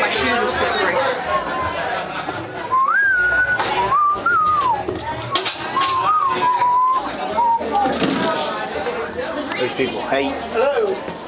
My shoes are slippery. Those people hate. Hello.